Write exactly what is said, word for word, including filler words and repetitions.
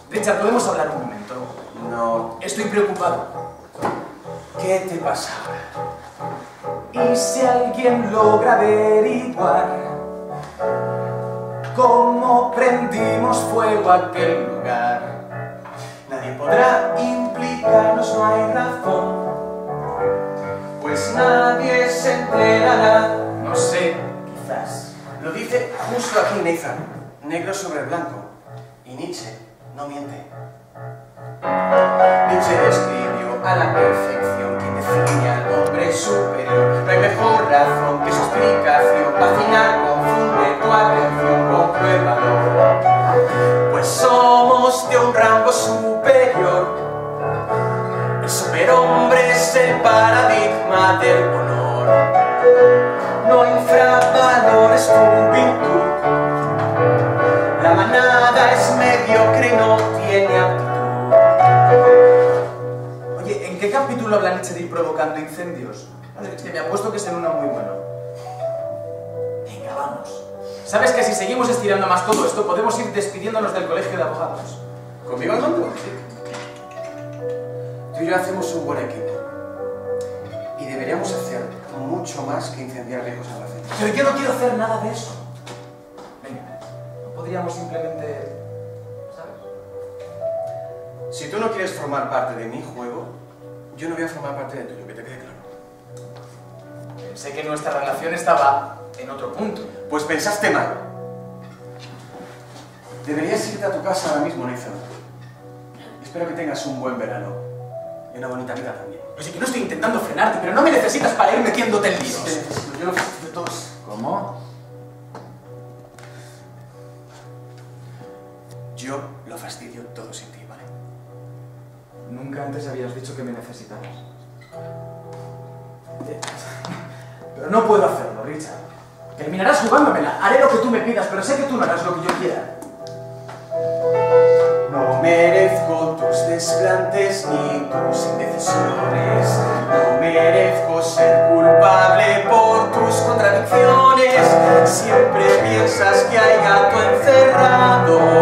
Richard, ¿podemos hablar un momento? No. Estoy preocupado. ¿Qué te pasa ahora? ¿Y si alguien logra averiguar cómo prendimos fuego a aquel lugar? Nadie podrá implicarnos, no hay razón, pues nadie se enterará. No sé, Quizás. Lo dice justo aquí Nathan, negro sobre blanco. Y Nietzsche no miente. Nietzsche describió a la perfección quien define al hombre superior. No hay mejor razón que su explicación. Fascinar, confunde tu atención, compruébalo. Pues somos de un rango superior. El superhombre es el paradigma del honor. No infravalores tu virtud. La manada es mediocre y no tiene aptitud. Oye, ¿en qué capítulo habla Nietzsche de ir provocando incendios? Es que me apuesto que es en uno muy bueno. Venga, vamos. ¿Sabes que si seguimos estirando más todo esto, podemos ir despidiéndonos del colegio de abogados? ¿Conmigo al mando? Tú y yo hacemos un buen equipo. Y deberíamos hacer mucho más que incendiar viejos almacenes. Pero yo no quiero hacer nada de eso. Venga, ¿no podríamos simplemente... ¿sabes? Si tú no quieres formar parte de mi juego, yo no voy a formar parte del tuyo, que te quede claro. Pensé que nuestra relación estaba en otro punto. Pues pensaste mal. Deberías irte a tu casa ahora mismo, Nathan. Espero que tengas un buen verano y una bonita vida también. Oye, que no estoy intentando frenarte, pero no me necesitas para ir metiéndote en líos. Si te necesito, yo lo fastidio de todos. ¿Cómo? Yo lo fastidio todo sin ti, ¿vale? Nunca antes habías dicho que me necesitabas. Pero no puedo hacerlo, Richard. Terminarás jugándomela. Haré lo que tú me pidas, pero sé que tú no harás lo que yo quiera. No merezco tus desplantes ni tus indecisiones. No merezco ser culpable por tus contradicciones. Siempre piensas que hay gato encerrado